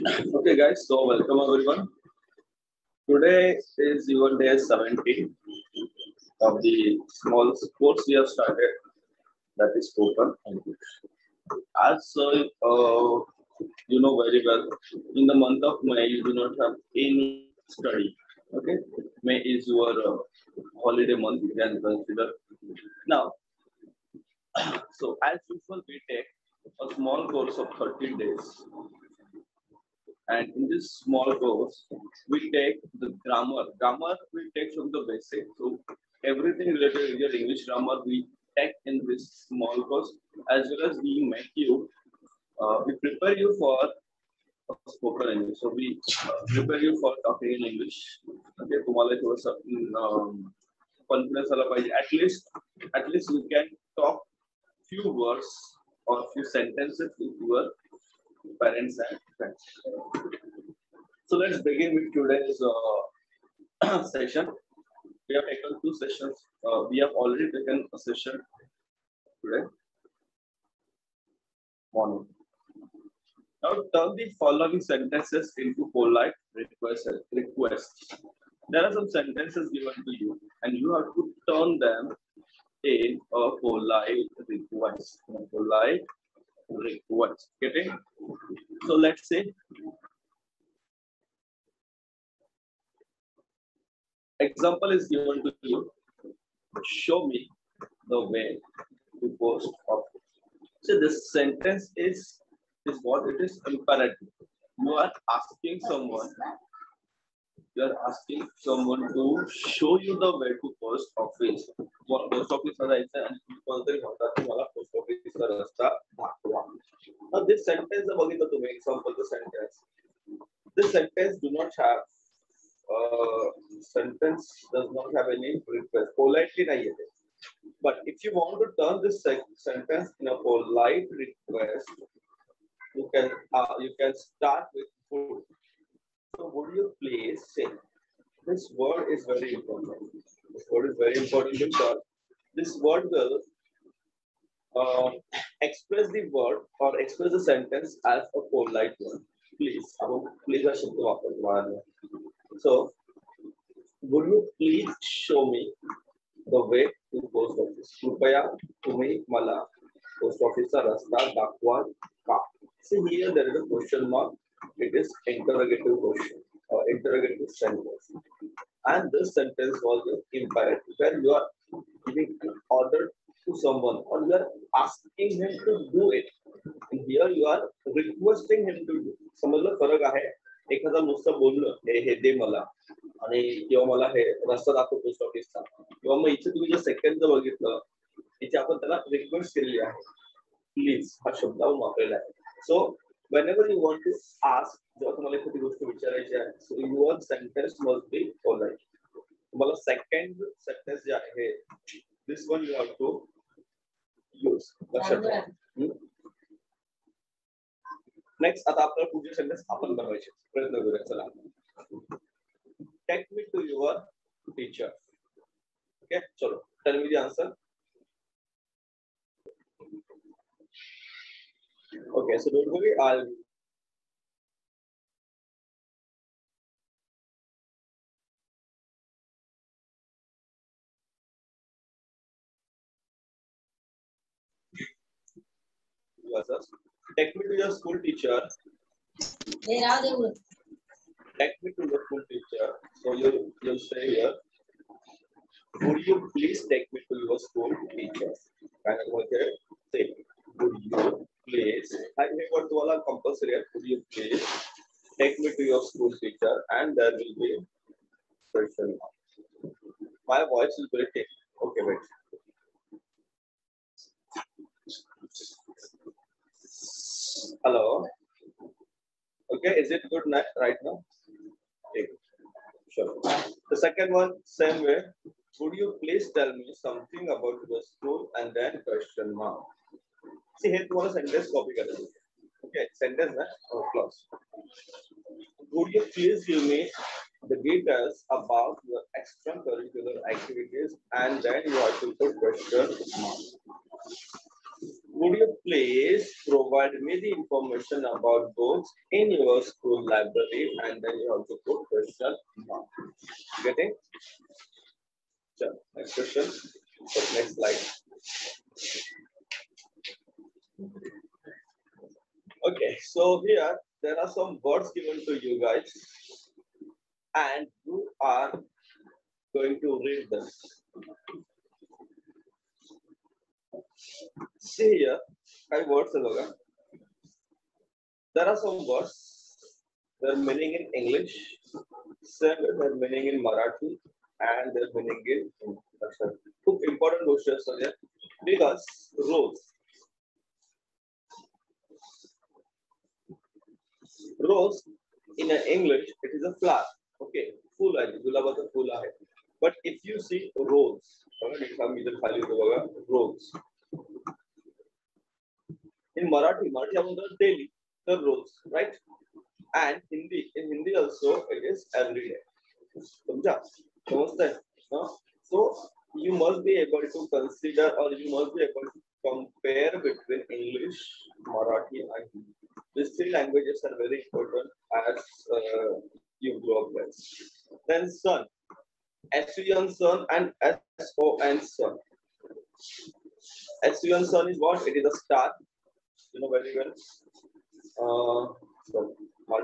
Okay, guys, so welcome everyone. Today is your day 17 of the small course we have started, that is spoken English. As you know very well, in the month of May, you do not have any study. Okay, May is your holiday month, you can consider. Now, so as usual, we take a small course of 13 days. And in this small course, we take the grammar. Grammar we take from the basic. So everything related with your English grammar we take in this small course, as well as we make you, we prepare you for spoken English. So we prepare you for talking in English. Okay, तुम्हाला थोडंसं confidence आला पाहिजे. At least you can talk few words or few sentences with your parents and friends. So let's begin with today's session. We have taken two sessions. We have already taken a session today morning. Now turn the following sentences into polite requests. There are some sentences given to you, and you have to turn them in a polite request. Getting? So let's say example is given to you. Show me the way to post office. So this sentence is what it is imperative. You are asking someone to show you the way to post office. Post office and post office now this sentence to make example the sentence. This sentence do not have sentence does not have any request. Politely nahi hai. But if you want to turn this sentence in a polite request, you can start with food. So would you please say? This word is very important. This word is very important because this word will express the word or express the sentence as a polite one. Please, so would you please show me the way to post office? कृपया तुम्ही मला post office चा रस्ता दाखवा का? See here there is a question mark. It is interrogative question or interrogative sentence. And this sentence was imperative where you are giving an order to someone or you are asking him to do it. And here you are requesting him to do. समजलं फरक आहे. एखादा नुसतं बोललं हे दे मला आणि किंवा मला हे रस्ता दाखव पोस्ट ऑफिसचा किंवा मग इथे तुम्ही जे सेकंड बघितलं इथे आपण त्याला रिक्वेस्ट केलेली आहे प्लीज हा शब्द वापरलेला आहे सो whenever you want to ask जेव्हा तुम्हाला एखादी गोष्ट विचारायची आहे so your sentence must be polite तुम्हाला सेकंड सेंटेन्स जे आहे this one you have to use लक्षात ठेवा नेक्स्ट आता आपल्याला पुढचे सेंटेन्स आपण बनवायचे प्रयत्न करूया चला take me to your teacher okay चलो tell me the answer okay so don't worry I take me to your school teacher. Take me to your school teacher. So you'll say here. Would you please take me to your school teacher? And okay, say. Would you please? I think what to all compulsory. Would you please take me to your school teacher? And there will be question. My voice is breaking. Okay, wait. Hello. Okay, is it good right now? Okay. Sure. The second one, same way. Would you please tell me something about your school and then question mark? See here, tomorrow sentence copy kar do. Okay, sentence na clause. Would you please give me the details about your extracurricular activities and then you have to put question mark. Would you please provide me the information about books in your school library, and then you have to put question mark. Getting? Sure. Next question. So next slide. Okay, so here there are some words given to you guys, and you are going to read them. See here, five words are there are some words, their meaning in English, their meaning in Marathi, and their meaning in Russian. Two important questions are there because rose in English it is a flower. Okay, full आहे गुलाबाचं फूल आहे. But if you see rose, rose. In Marathi आपण daily the rose, right? And in Hindi also it is every day. So you must be able to consider, or you must be able to compare between English, Marathi, and Hindi. These three languages are very important as you grow up with. Then sun, S-U-N sun and S-O-N sun. S-U-N sun is what? It is a star. You know very well. So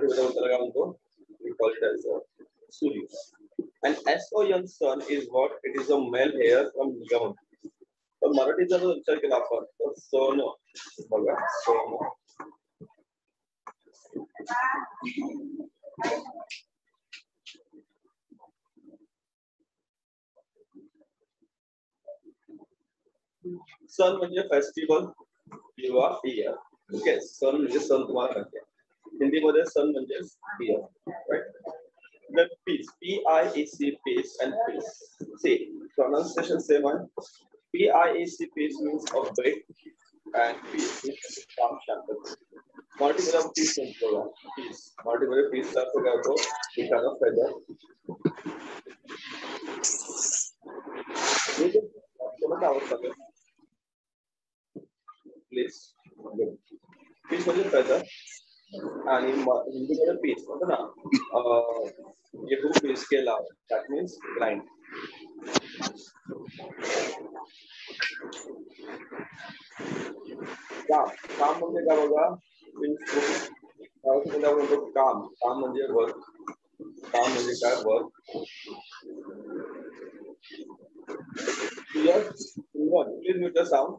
we call it as Surya. And S-O-N sun is what? It is a male hair from Yaman. So Marathi is also so no. Sun म्हणजे festival किंवा year. Okay, sun म्हणजे sun तुम्हाला माहिती आहे. हिंदीमध्ये sun म्हणजे year, right? The peace, P-I-E-C, peace and peace. See, pronunciation same one. P-I-E-C, peace means a break, and peace means calm, shanti. Multiple peace means peace. Multiple peace starts to go become a feather. Please. Peace म्हणजे feather. And in Hindi peace, you do peace केला, that means blind. काम म्हणजे काय बघा? काम म्हणजे work. काम म्हणजे काय? Work. Yes, please mute the sound.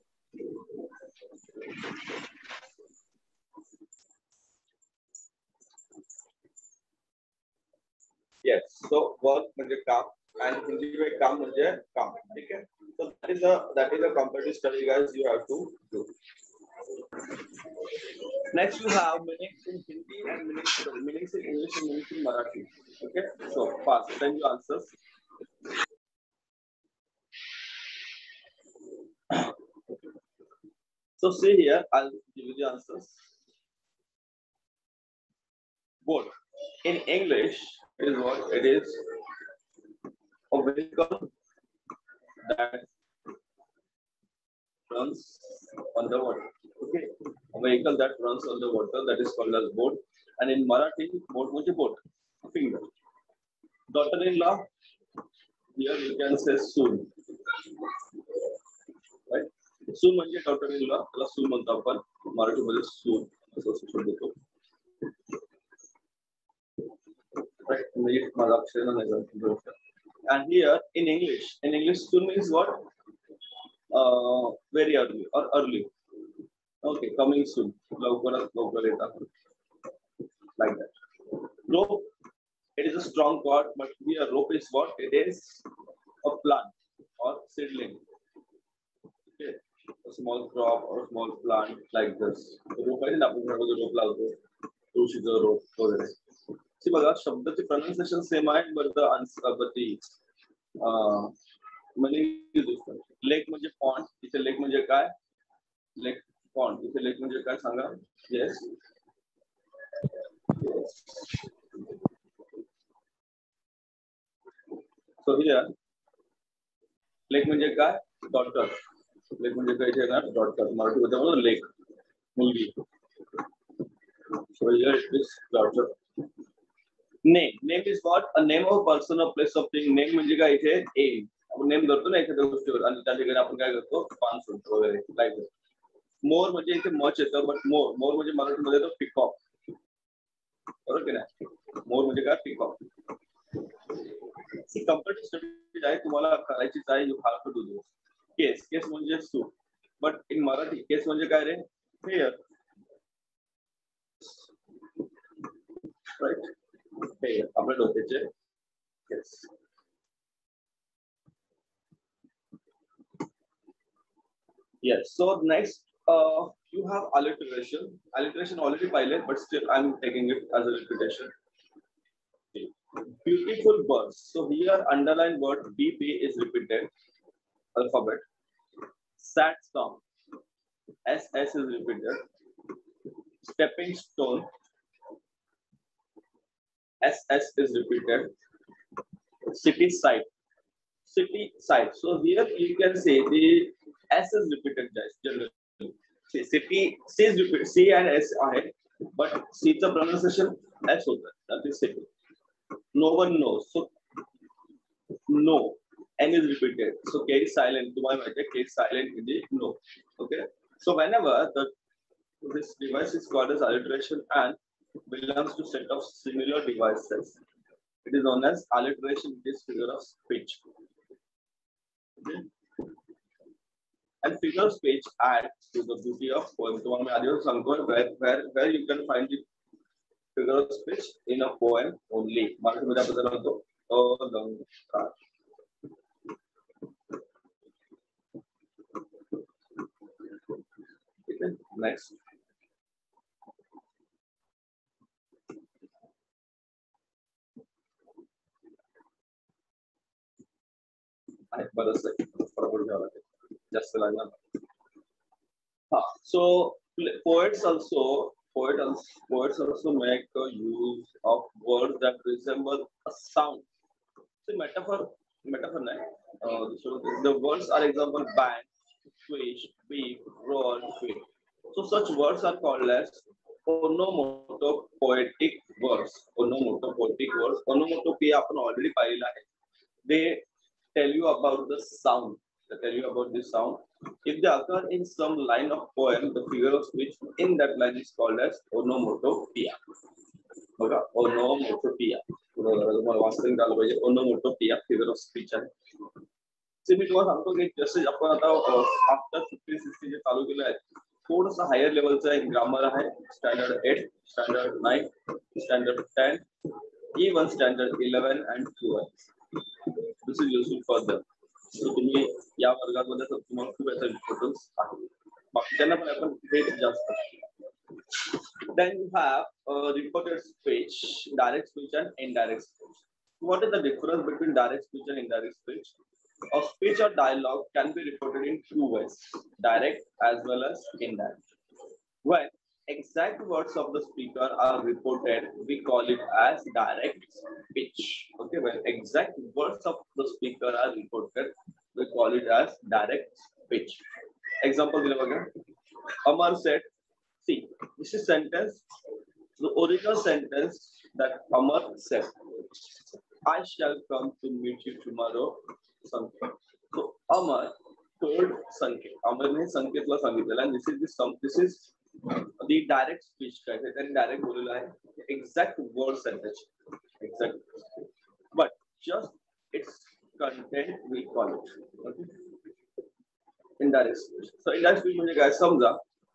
Yes, so work म्हणजे काम, and Hindi में काम म्हणजे काम, ठीक है? So that is a comparative study, guys. You have to do. Next, you have meanings in Hindi and meanings in English and meanings in Marathi. Okay, so fast. Send your answers. So see here, I'll give you the answers. Boat. In English, it is what? It is a vehicle that runs on the water. Okay, a vehicle that runs on the water, that is called as boat. And in Marathi, boat means boat, finger. Daughter-in-law, here you can say soon. Right? Soon means daughter-in-law, plus soon म्हणतो आपण मराठीमध्ये soon असं शब्द येतो. Right? And here in English, soon means what? Very early or early. Okay, coming soon. Like that. Rope, it is a strong cord, but here rope is what? It is a plant or seedling. Okay, a small crop or small plant like this. Rope is not rope. Rope. See, the pronunciation same, but the answer, but the meaning is different. Lake म्हणजे pond, इथे lake म्हणजे काय? Lake pond, इथे lake म्हणजे काय सांगा? Yes. So here, lake म्हणजे काय? Daughter. Lake म्हणजे काय इथे ना डॉट कर मराठीमध्ये म्हणून लेक मुलगी. So here it is daughter. Name is what? A name of a person or place of thing. Name म्हणजे काय इथे aim. आपण नेम करतो ना एखाद्या गोष्टीवर आणि त्या ठिकाणी आपण काय करतो पान सोडतो वगैरे लाईक. मोर म्हणजे इथे मच येतं बट मोर म्हणजे मराठीमध्ये येतो पिकॉक. बरोबर की नाही? मोर म्हणजे काय पिकॉक. ही कंप्लीट स्टडी आहे तुम्हाला करायचीच आहे. You have to do this. केस म्हणजे सूट बट इन मराठी केस म्हणजे काय रे? हेअर. राईट. हेअर आपल्या डोक्याचे केस. Yes. So next, you have alliteration. Alliteration already pilot, but still I'm taking it as a repetition. Okay. Beautiful words. So here underlined word BP is repeated. Alphabet. Sad song. SS is repeated. Stepping stone. SS is repeated. City side. City side. So here you can say the S is repeated, guys. Generally, city C is repeated. C and S are, but C the pronunciation S होता है. That is city. No one knows. So no. N is repeated. So K is silent. तुम्हारे में K is silent in the no. Okay. So whenever this device is called as alliteration and belongs to set of similar devices, it is known as alliteration. It is figure of speech. Okay. And figure of speech add to the beauty of poem. So where you can find the figure of speech in a poem only. Okay, next. Just like that. So poets also make use of words that resemble a sound. See metaphor. So the words are example bang, swish, beep, roar, tweet. So such words are called as onomatopoetic words. Onomatopoeia आपण already पाहिलेला आहे. They tell you about the sound. If they occur in some line of poem, the figure of speech in that line is called as onomatopoeia. Okay? Onomatopoeia. Onomatopoeia figure of speech आहे. See मी तुम्हाला सांगतो की जसे आपण आता after 1560 जे चालू केलं आहे थोडंसं हायर लेवलचं एक ग्रामर आहे standard 8, standard 9, standard 10, even standard 11 and 12. This is useful for them. So तुम्ही या वर्गामध्ये तुम्हाला खूप याचा इम्पॉर्टन्स आहे. बाकी त्यांना पण आपण भेट जास्त. Then you have reported speech, direct speech and indirect speech. What is the difference between direct speech and indirect speech? A speech or dialogue can be reported in two ways, direct as well as indirect. When exact words of the speaker are reported, we call it as direct speech. Okay, when exact words of the speaker are reported, we call it as direct speech. Example, Amar said, see, this is sentence, the original sentence that Amar said, I shall come to meet you tomorrow, Sanket. So Amar told Sanket, Amar ने संकेतला सांगितलेला, and this is the direct speech kind of direct exact word sentence exact, but just its content we call it. Okay? Indirect speech. So indirect speech म्हणजे काय समजा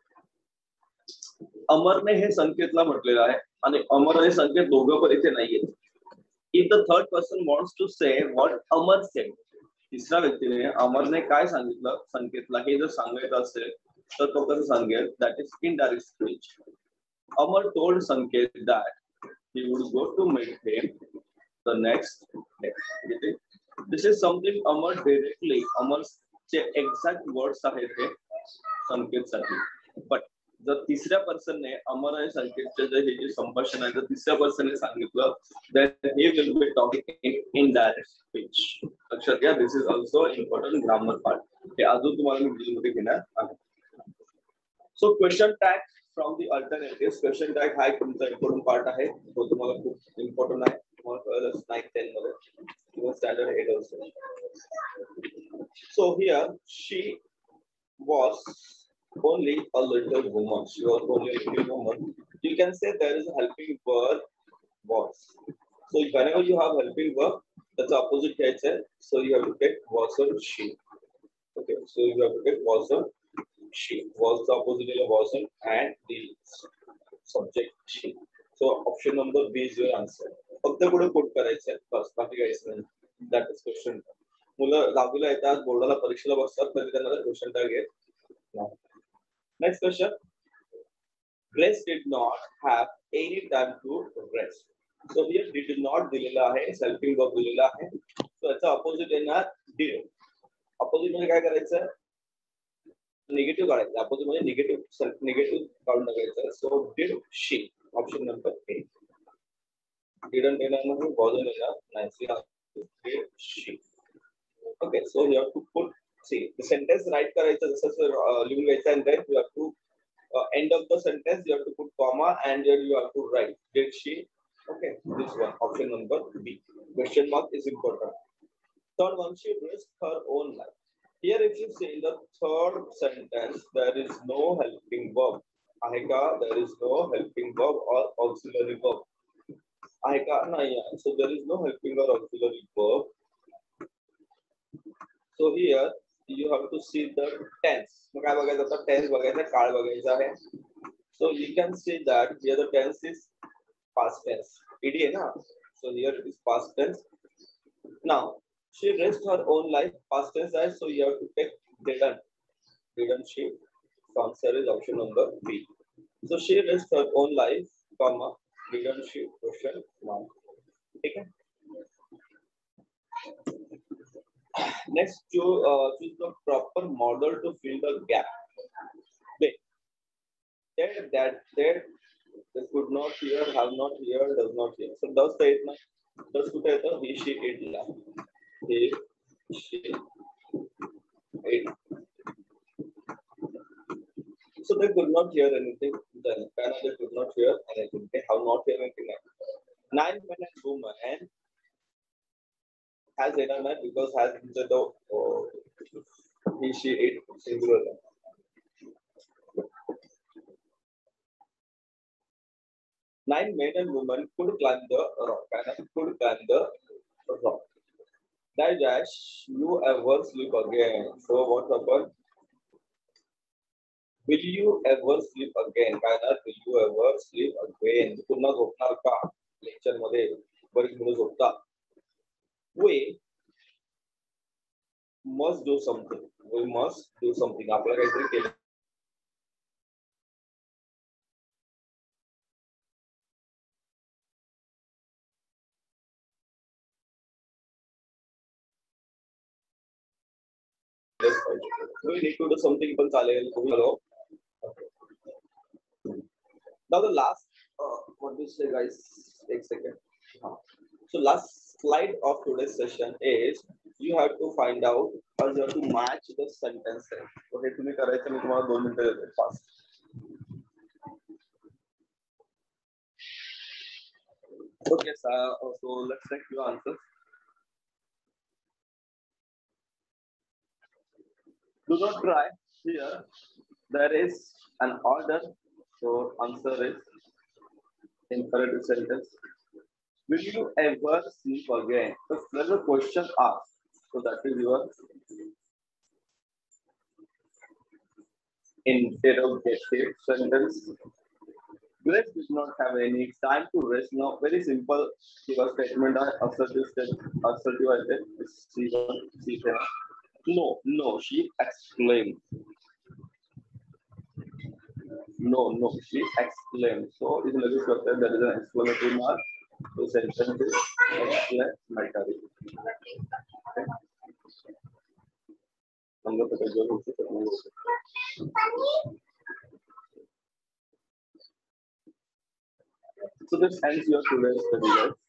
अमरने हे संकेतला म्हटलेलं आहे आणि अमर आणि संकेत दोघं पण इथे नाहीयेत. If the third person wants to say what Amar said, तिसऱ्या व्यक्तीने अमरने काय सांगितलं संकेतला हे जर सांगायचं असेल तर तो कसं सांगेल, that is indirect speech. Amar told Sanket that he would go to meet him the next day. This is something Amar directly, Amar's exact words आहेत हे संकेतसाठी. But जर तिसऱ्या पर्सनने अमर आणि संकेतचे जे हे जे संभाषण आहे जर तिसऱ्या पर्सनने सांगितलं then he will be talking in indirect speech. लक्षात घ्या, this is also important grammar part. हे अजून तुम्हाला मी डिटेलमध्ये घेणार आहे. So question tag from the alternative. Question tag हा एक तुमचा इम्पॉर्टंट पार्ट आहे, तो तुम्हाला खूप इम्पॉर्टंट आहे. तुम्हाला कळलंच 9-10 मध्ये किंवा standard 8 also. So here she was only a little woman. She was only a little woman. You can say there is a helping verb was. So whenever you have helping verb, that's the opposite घ्यायचं आहे. So you have to get was or she. Okay, so you have to get was or she. Was the opposite of wasn't and the subject she. So option number B is your answer. फक्त पुढे coat करायचं आहे बस, बाकी काहीच नाही. That is question. मुलं दहावीला येतात, बोर्डाला परीक्षेला बसतात, तरी त्यांना क्वेश्चन टॅग येत नाही. Next question. Grace did not have any time to rest. So here did not दिलेला आहे, helping verb दिलेला आहे. So याचा opposite येणार did. Opposite म्हणजे काय करायचं? निगेटिव्ह काढायचं. अपोजिट म्हणजे निगेटिव्ह काढून टाकायचं. So did she. Option number A. Didn't येणार नाही, वॉजंट येणार नाही. Did she. Okay, so you have to put see the sentence right करायचं जसं लिहून घ्यायचं and then you have to end of the sentence you have to put comma and then you have to write did she. Okay, this one option number B. Question mark is important. Third one, she risked her own life. Here if you say in the third sentence there is no helping verb. Aheka, there is no helping verb or auxiliary verb. Aheka nahi hai. So there is no helping or auxiliary verb. So here you have to see the tense. मग काय बघायचं आता? Tense बघायचं, काळ बघायचं आहे. So you can see that here the tense is past tense. ed है ना? So here it is past tense. Now she risked her own life. Past tense है, so you have to take didn't. Didn't she? So answer is option number B. So she risked her own life, comma didn't she? Question mark. ठीक है? Next, choose the proper model to fill the gap. Wait. That this could not hear, have not hear, does not hear. So does the it na? Does कुठे येतं? He, she, it La. He, she, it. So they could not hear anything. Then they could not hear anything. They have not heard anything. 9 men and women has internet because has instead of he, she, it singular. 9 men and women could climb the rock. Could climb the rock. Dash, you ever sleep again? So what happened? Will you ever sleep again? Will you ever sleep again? पुन्हा झोपणार का? Lecture मध्ये बरीच मुलं झोपतात. We must do something. We must do something. आपल्याला काहीतरी केलं. We need to do something पण चालेल. Hello. Now the last, what do you say, guys? Take a second. So last slide of today's session is you have to find out or you have to match the sentences. Okay, तुम्ही करायचं मी तुम्हाला 2 मिनिटं देतो fast. Okay, so let's check your answers. Do not try. Here there is an order. So answer is incorrect sentence. Will you ever sleep again? So there's a question asked. So that is your interrogative sentence. Grace did not have any time to rest. Now, very simple statement. Assertive C1, No, she exclaimed. No, she exclaimed. So, is there is an exclamatory mark. So, sentence is exclamatory. So, this ends your today's study.